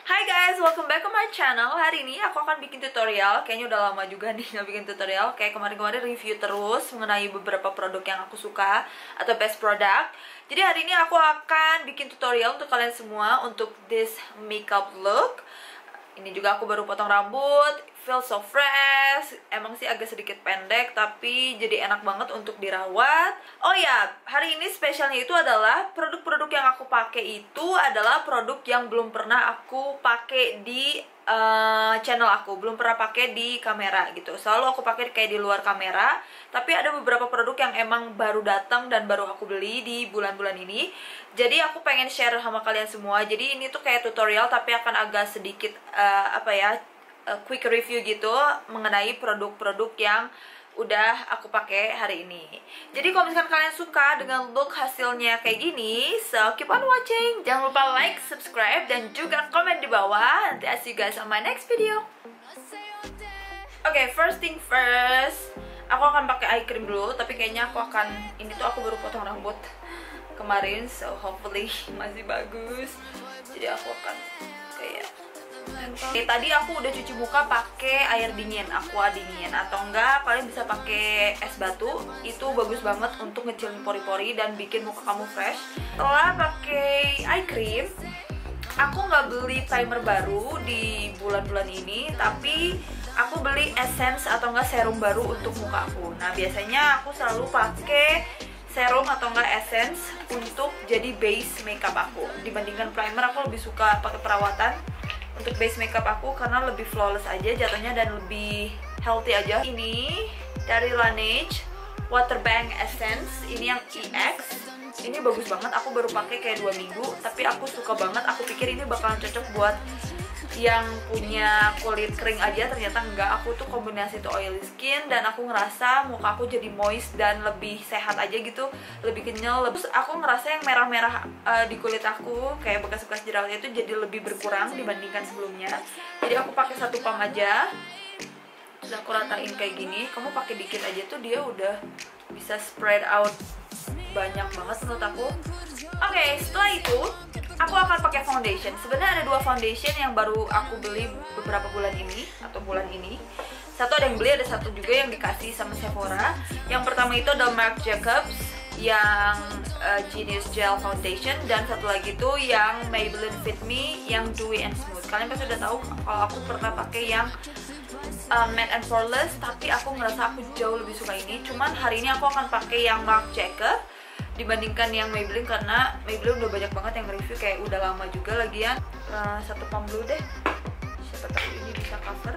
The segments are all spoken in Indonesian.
Hai guys, welcome back to my channel. Hari ini aku akan bikin tutorial. Kayaknya udah lama juga nih nggak bikin tutorial. Kayak kemarin-kemarin review terus mengenai beberapa produk yang aku suka atau best product. Jadi hari ini aku akan bikin tutorial untuk kalian semua untuk this makeup look. Ini juga aku baru potong rambut, feel so fresh. Emang sih agak sedikit pendek, tapi jadi enak banget untuk dirawat. Oh ya, hari ini spesialnya itu adalah produk-produk yang aku pakai itu adalah produk yang belum pernah aku pakai di channel aku, belum pernah pakai di kamera gitu. Selalu aku pakai kayak di luar kamera, tapi ada beberapa produk yang emang baru datang dan baru aku beli di bulan-bulan ini. Jadi aku pengen share sama kalian semua. Jadi ini tuh kayak tutorial tapi akan agak sedikit quick review gitu mengenai produk-produk yang udah aku pakai hari ini. Jadi kalau misalkan kalian suka dengan look hasilnya kayak gini, so keep on watching. Jangan lupa like, subscribe, dan juga komen di bawah. Nanti I see you guys on my next video. Oke, first thing first, aku akan pakai eye cream dulu. Tapi kayaknya ini tuh aku baru potong rambut kemarin, so hopefully masih bagus. Jadi aku akan kayak tadi aku udah cuci muka pakai air dingin, aqua dingin, atau enggak kalian bisa pakai es batu. Itu bagus banget untuk ngecilin pori-pori dan bikin muka kamu fresh. Setelah pakai eye cream, aku nggak beli primer baru di bulan-bulan ini, tapi aku beli essence atau enggak serum baru untuk muka aku. Nah, biasanya aku selalu pakai serum atau enggak essence untuk jadi base makeup aku. Dibandingkan primer, aku lebih suka pakai perawatan untuk base makeup aku karena lebih flawless aja jatuhnya dan lebih healthy aja. Ini dari Laneige Water Bank Essence, ini yang EX. Ini bagus banget, aku baru pakai kayak 2 minggu, tapi aku suka banget. Aku pikir ini bakalan cocok buat yang punya kulit kering aja, ternyata enggak. Aku tuh kombinasi tuh oily skin dan aku ngerasa muka aku jadi moist dan lebih sehat aja gitu, lebih kenyal. Terus aku ngerasa yang merah-merah di kulit aku kayak bekas-bekas jerawatnya itu jadi lebih berkurang dibandingkan sebelumnya. Jadi aku pakai satu pump aja, terus aku ratain kayak gini. Kamu pakai dikit aja tuh dia udah bisa spread out banyak banget menurut aku. Oke, setelah itu aku akan pakai foundation. Sebenarnya ada 2 foundation yang baru aku beli beberapa bulan ini atau bulan ini. Satu ada yang beli, ada satu juga yang dikasih sama Sephora. Yang pertama itu adalah Marc Jacobs yang Genius Gel Foundation, dan satu lagi tuh yang Maybelline Fit Me yang Dewy and Smooth. Kalian pasti udah tahu kalau aku pernah pakai yang Matte and Poreless, tapi aku ngerasa aku jauh lebih suka ini. Cuman hari ini aku akan pakai yang Marc Jacobs dibandingkan yang Maybelline, karena Maybelline udah banyak banget yang review, kayak udah lama juga lagian. Satu pump dulu deh, siapa tahu ini bisa cover.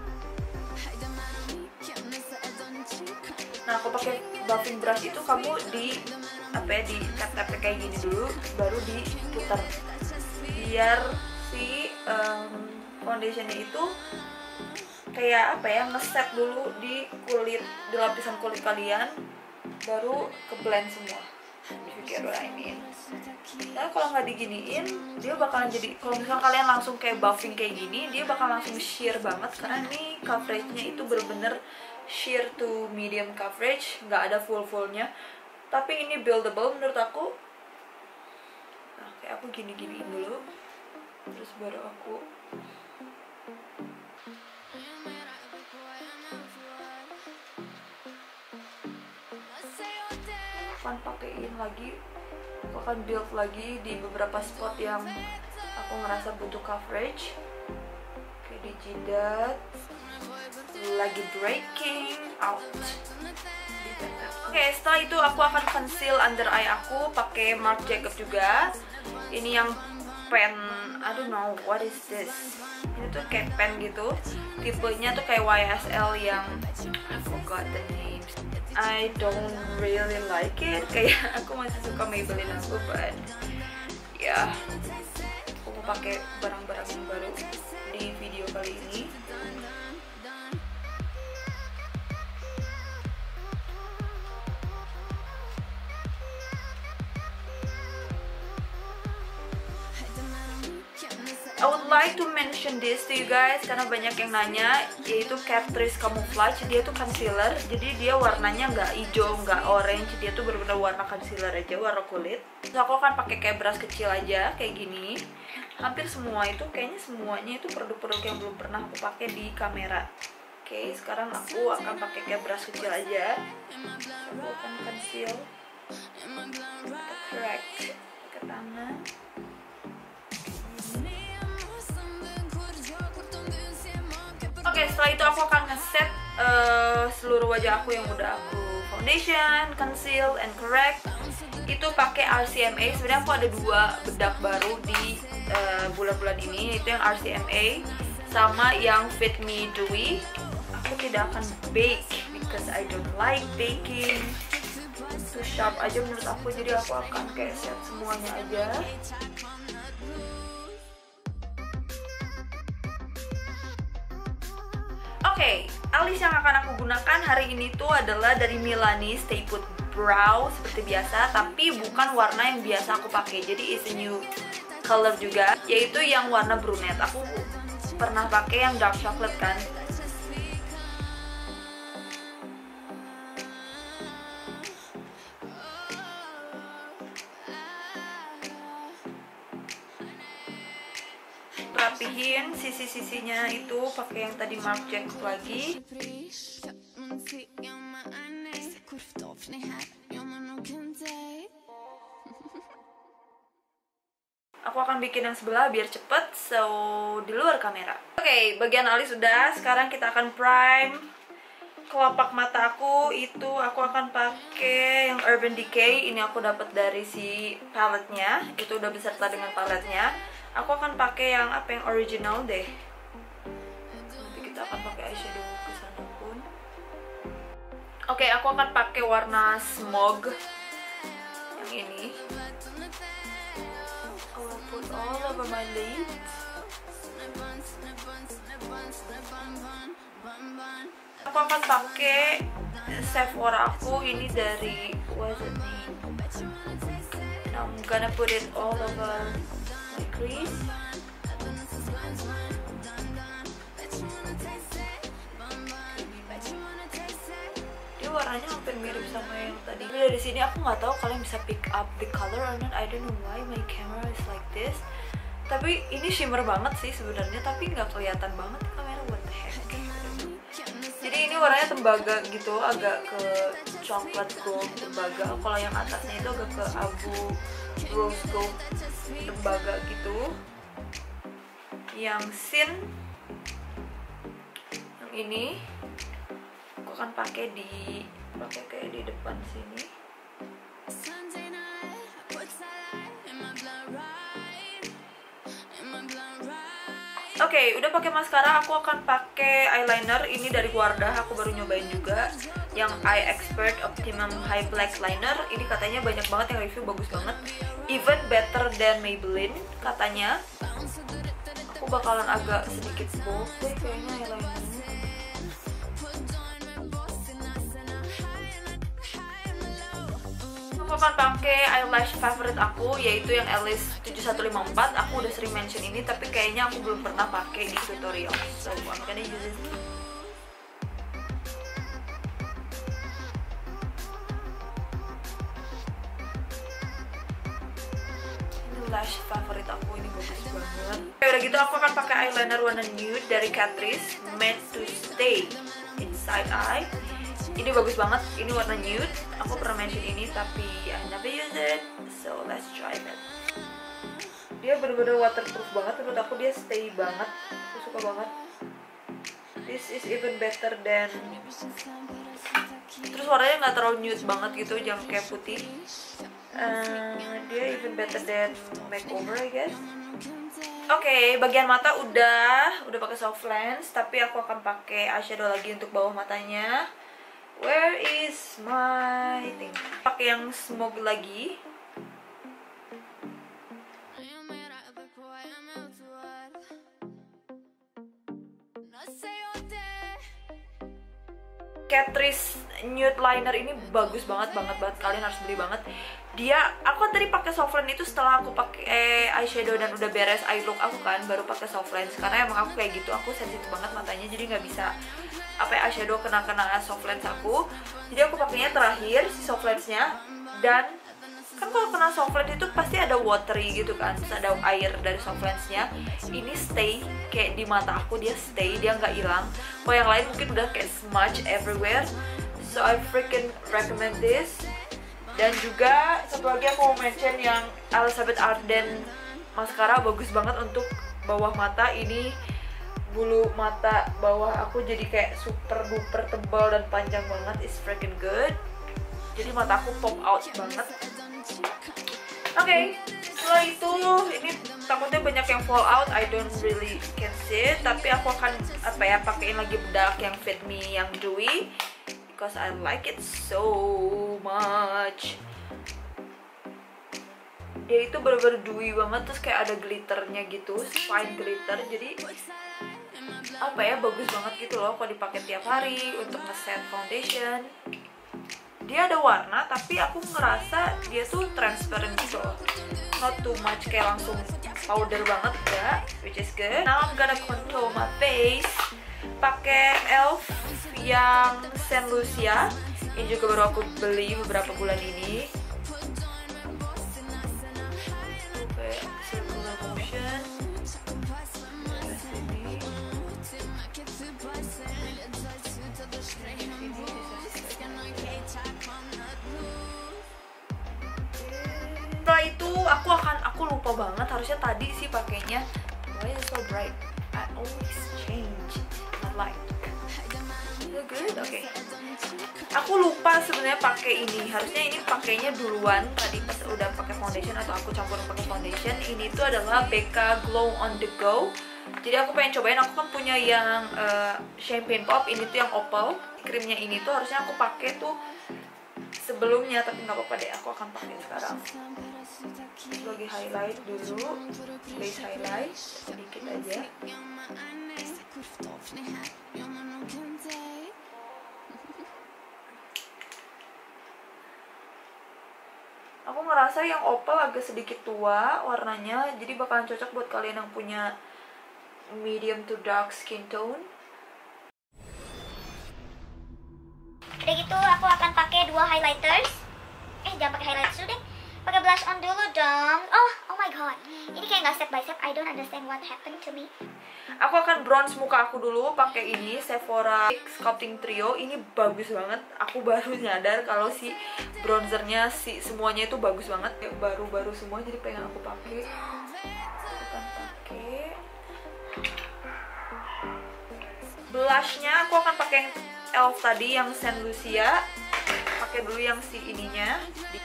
Nah, aku pakai buffing brush itu kamu di tap-tap kayak gini dulu, baru diputar biar si foundationnya itu kayak ngeset dulu di lapisan kulit kalian, baru ke blend semua. If you get what I mean. Nah, kalau nggak diginiin, dia bakalan jadi, kalau misalnya kalian langsung kayak buffing kayak gini, dia bakal langsung sheer banget, karena ini coveragenya itu bener-bener sheer to medium coverage, nggak ada full-fullnya. Tapi ini buildable menurut aku. Nah, kayak aku gini-giniin dulu, terus baru aku akan pakaiin lagi. Aku akan build lagi di beberapa spot yang aku ngerasa butuh coverage, kayak di jidat, lagi breaking out. Oke, setelah itu aku akan conceal under eye aku pakai Marc Jacobs juga. Ini yang pen, I don't know what is this. Ini tuh kayak pen gitu, tipenya tuh kayak YSL yang I forgot the names. I don't really like it. Kayak aku masih suka Maybelline aku, but ya, aku mau pakai barang-barang yang baru di video kali ini. I would like to mention this to you guys karena banyak yang nanya, yaitu Catrice Camouflage. Dia tuh concealer, jadi dia warnanya nggak hijau, nggak orange, dia tuh benar-benar warna concealer aja, warna kulit. Terus aku akan pakai kayak brush kecil aja kayak gini. hampir semua itu kayaknya semuanya itu produk-produk yang belum pernah aku pakai di kamera. Oke, sekarang aku akan pakai kayak brush kecil aja. Aku akan conceal, correct ke tangan. Oke, setelah itu aku akan ngeset seluruh wajah aku yang udah aku foundation, conceal, and correct. Itu pakai RCMA. Sebenarnya aku ada 2 bedak baru di bulan-bulan ini, itu yang RCMA sama yang Fit Me Dewy. Aku tidak akan bake because I don't like baking. Too sharp aja menurut aku, jadi aku akan kayak set semuanya aja. Oke, alis yang akan aku gunakan hari ini tuh adalah dari Milani Stay Put Brow seperti biasa, tapi bukan warna yang biasa aku pakai. Jadi it's a new color juga, yaitu yang warna brunette. Aku pernah pakai yang dark chocolate kan. Rapihin sisi-sisinya itu pakai yang tadi Marc Jacobs lagi. Aku akan bikin yang sebelah biar cepet, so di luar kamera. Oke, bagian alis sudah. Sekarang kita akan prime kelopak mata aku. Itu aku akan pakai yang Urban Decay. Ini aku dapat dari si paletnya. Itu udah beserta dengan paletnya. Aku akan pakai yang apa, yang original deh. Nanti kita akan pakai eyeshadow ke sana pun. Oke, aku akan pakai warna smog yang ini. I will put all over my lids. Aku akan pakai Sephora aku ini dari what's it name? And I'm gonna put it all over my crease. Dia warnanya hampir mirip sama yang tadi. Tapi dari sini aku nggak tahu kalian bisa pick up the color or not. I don't know why my camera is like this. Tapi ini shimmer banget sih sebenarnya, tapi nggak kelihatan banget di kamera. What the heck? Jadi ini warnanya tembaga gitu, agak ke coklat gold tembaga. Kalau yang atasnya itu agak ke abu rose gold tembaga gitu. Yang sin yang ini aku akan pakai kayak di depan sini. Oke, udah pakai maskara, aku akan pakai eyeliner ini dari Wardah. Aku baru nyobain juga yang Eye Expert Optimum High Black Liner. Ini katanya banyak banget yang review, bagus banget, even better than Maybelline katanya. Aku bakalan agak sedikit bold deh kayaknya eyelinernya. Aku akan pakai eyelash favorite aku, yaitu yang Alice 7154. Aku udah sering mention ini, tapi kayaknya aku belum pernah pakai di tutorial. So I'm gonna use it. Ini lash favorit aku, ini bagus banget. Oke, udah gitu aku akan pakai eyeliner warna nude dari Catrice, Meant to Stay Inside Eye. Ini bagus banget, ini warna nude. Aku pernah mention ini tapi I never use it, so let's try that. Dia bener-bener waterproof banget, menurut aku dia stay banget. Aku suka banget. This is even better than. Terus warnanya nggak terlalu nude banget gitu, jangan kayak putih. Dia even better than makeover, I guess. Oke, bagian mata udah pakai soft lens, tapi aku akan pakai eyeshadow lagi untuk bawah matanya. Where is my thing? Pakai yang smog lagi. Catrice nude liner ini bagus banget. Kalian harus beli banget. Aku tadi pakai soft lens itu setelah aku pakai eyeshadow dan udah beres eye look aku kan, baru pakai soft lens karena emang aku kayak gitu, aku sensitif banget matanya, jadi nggak bisa eyeshadow kena soft lens aku. Jadi aku pakainya terakhir si soft lensnya, dan kan kalau kena soft lens itu pasti ada watery gitu kan, terus ada air dari soft lensnya. Ini stay kayak di mata aku, dia stay, dia nggak hilang. Kalau yang lain mungkin udah kayak smudge everywhere. So I freaking recommend this. Dan juga satu lagi aku mau mention yang Elizabeth Arden mascara, bagus banget untuk bawah mata. Ini bulu mata bawah aku jadi kayak super duper tebal dan panjang banget, it's freaking good. Jadi mata aku pop out banget. Oke, setelah itu ini takutnya banyak yang fall out, I don't really can see it, tapi aku akan pakein lagi bedak yang Fit Me yang dewy because I like it so much. Dia itu bener-bener dewy banget, terus kayak ada glitternya gitu, fine glitter, jadi bagus banget gitu loh kalau dipakai tiap hari untuk nge-set foundation. Dia ada warna tapi aku ngerasa dia tuh transparent gitu loh, not too much kayak langsung powder banget ya, which is good. Now I'm gonna contour my face pakai ELF yang Saint Lucia. Ini juga baru aku beli beberapa bulan ini. Circular motion. Setelah itu aku lupa banget, harusnya tadi sih pakainya. Why is it so bright? I always change my light. So good, okay. Aku lupa sebenarnya pakai ini. Harusnya ini pakainya duluan tadi pas udah pakai foundation atau aku campurin pakai foundation. Ini tuh adalah BK Glow on the Go. Jadi aku pengen cobain. Aku kan punya yang Champagne Pop. Ini tuh yang opal. Krimnya ini tuh harusnya aku pakai tuh sebelumnya, tapi nggak apa-apa deh. Aku akan pakai sekarang. Lagi highlight dulu, base highlight sedikit aja. Aku ngerasa yang opal agak sedikit tua warnanya, jadi bakalan cocok buat kalian yang punya medium to dark skin tone. Udah gitu aku akan pakai 2 highlighters. Jangan pakai highlighters dulu deh. Pakai blush on dulu dong. Oh my god. Ini kayak nggak step by step. I don't understand what happened to me. Aku akan bronze muka aku dulu pakai ini Sephora Sculpting Trio. Ini bagus banget. Aku baru nyadar kalau si bronzernya semuanya itu bagus banget. Baru-baru semua, jadi pengen aku pakai. Blushnya aku akan pakai yang ELF tadi yang Saint Lucia. Pakai dulu yang si ininya.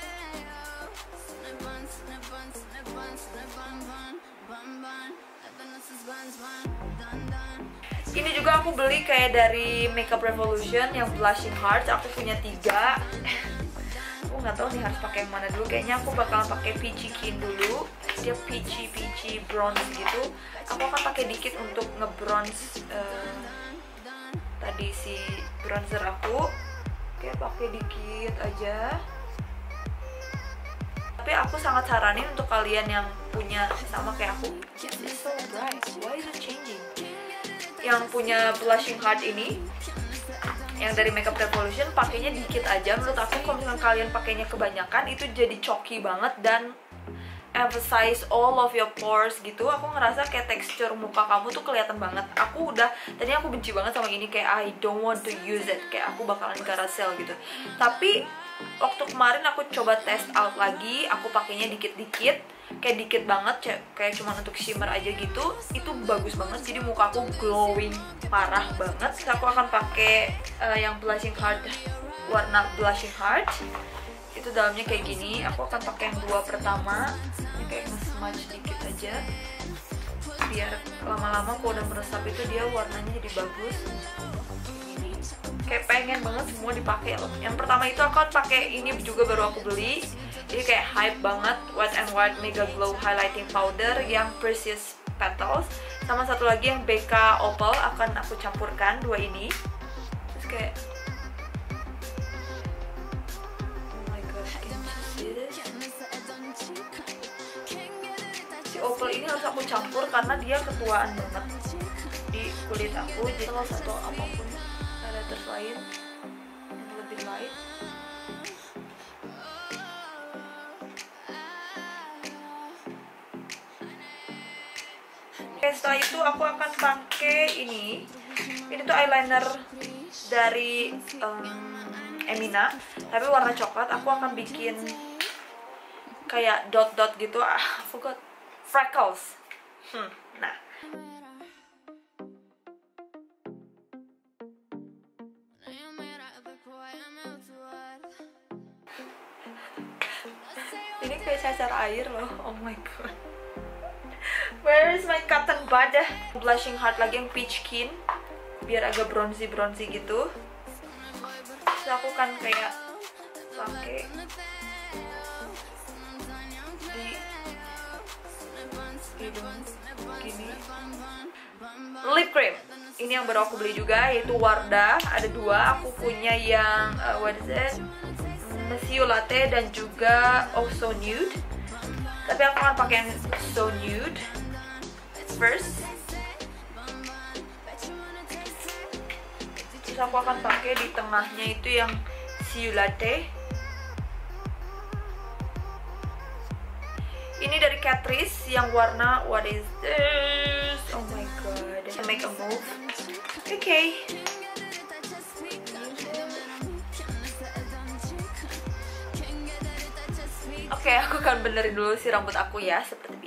Ini juga aku beli kayak dari Makeup Revolution yang Blushing Hearts. Aku punya 3. Aku nggak tahu nih harus pakai yang mana dulu. Kayaknya aku bakalan pakai Peachy Keen dulu. Dia peachy bronze gitu. Aku akan pakai dikit untuk nge-bronze tadi si bronzer aku. Kayak pakai dikit aja. Tapi aku sangat saranin untuk kalian yang punya sama kayak aku. It's so bright. Why is it changing? Yang punya blushing heart ini, yang dari Makeup Revolution, pakainya dikit aja. Menurut aku kalau misalkan kalian pakainya kebanyakan itu jadi chalky banget dan emphasize all of your pores gitu. Aku ngerasa kayak tekstur muka kamu tuh kelihatan banget. Tadinya aku benci banget sama ini, kayak I don't want to use it, kayak aku bakalan carousel gitu. Tapi waktu kemarin aku coba test out lagi, aku pakainya dikit-dikit, kayak dikit banget, kayak cuma untuk shimmer aja gitu. Itu bagus banget, jadi muka aku glowing parah banget. Terus aku akan pakai yang blushing heart, warna blushing heart. Itu dalamnya kayak gini. Aku akan pakai yang 2 pertama, ini kayak nge-smudge dikit aja, biar lama-lama kalau udah meresap itu dia warnanya jadi bagus. Kayak pengen banget semua dipakai loh. Yang pertama itu aku pakai ini juga baru aku beli. Jadi kayak hype banget, Wet n Wild Mega Glow Highlighting Powder yang Precious Petals. Sama satu lagi yang BK Opal, akan aku campurkan 2 ini. Terus kayak oh my god, can you see this? Si Opal ini harus aku campur karena dia ketuaan banget di kulit aku. Jadi kalau satu apapun highlighters lain yang lebih light, Oke, setelah itu aku akan pakai ini tuh eyeliner dari Emina, tapi warna coklat. Aku akan bikin kayak dot-dot gitu. Forgot, freckles. Nah, ini kayak cacar air loh. Oh my god. Where is my cotton bud? Blushing heart lagi yang peach skin, biar agak bronzy gitu. Terus aku kan kayak pakai di hidung gini. Lip cream ini yang baru aku beli juga, yaitu Wardah. Ada dua, aku punya yang what is it, Monsieur Latte dan juga Oh So Nude. Tapi aku akan pakai yang So Nude first. Terus aku akan pakai di tengahnya itu yang Monsieur Latte. Ini dari Catrice yang warna what is this? Oh my god, I make a move. Okay. Oke, aku akan benerin dulu si rambut aku ya, seperti